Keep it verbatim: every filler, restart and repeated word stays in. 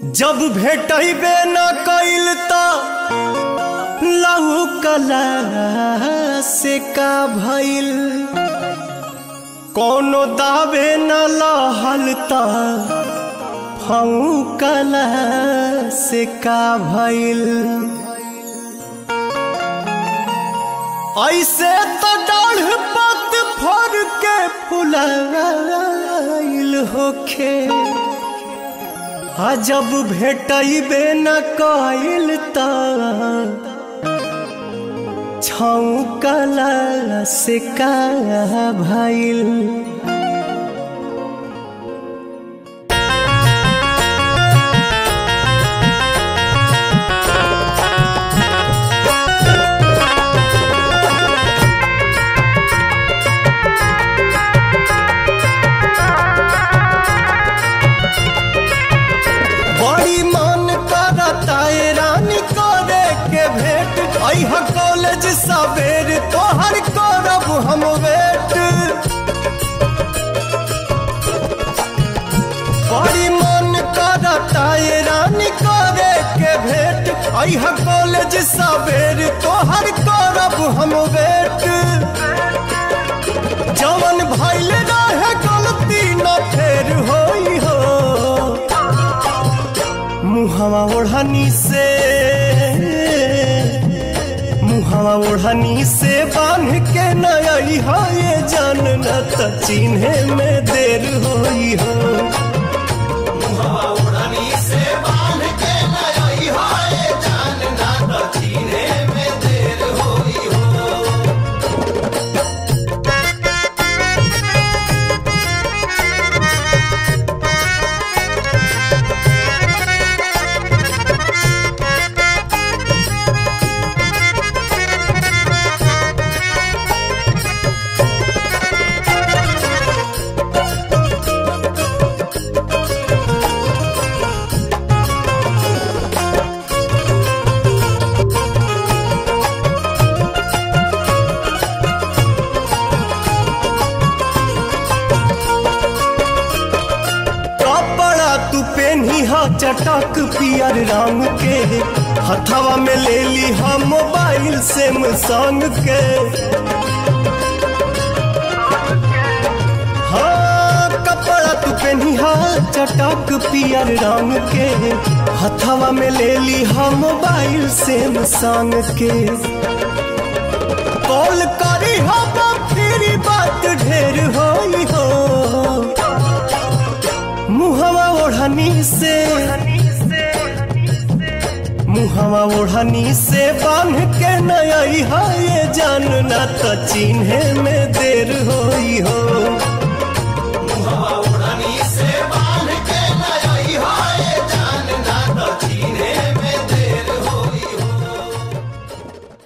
जब भेटबे न कइल त लहू कला से का भइल, कोनो दावे न लहल त फऊ कला से का भइल। ऐसे तो डाढ़ पत फर के फुलाइल होखे, जब भेटबे न कइल त छौकला से का भइल। कॉलेज सवेर तोहर करब हम वेट, बड़ी मन करता ये रानी करे के भेंट। अइहा कॉलेज सवेर तोहर करब हम वेट, जवन भइल रहे गलती न फेर होई हो। मुहवा ओढ़नी से मुहवा ओढ़नी से बांध के न अइहा ये जान, न त चिन्हे में देर होई हो। मुहवा ओढ़नी से बांध के न अइहा ये जान, न त चिन्हे में देर होई हो। चटक पियर रंग के हथवा में ले ली हम मोबाइल सैमसंग के। हाँ कपड़ा तू पहनिहा चटक पियर रंग के, हथवा में ले ली हम मोबाइल सैमसंग के। कॉल करी हम फिर बात ढेर होई हो। मुहवा ओढ़नी से मुहवा ओढ़नी से बांध के न अइहा ये जान, न त चिन्हे में देर होई हो।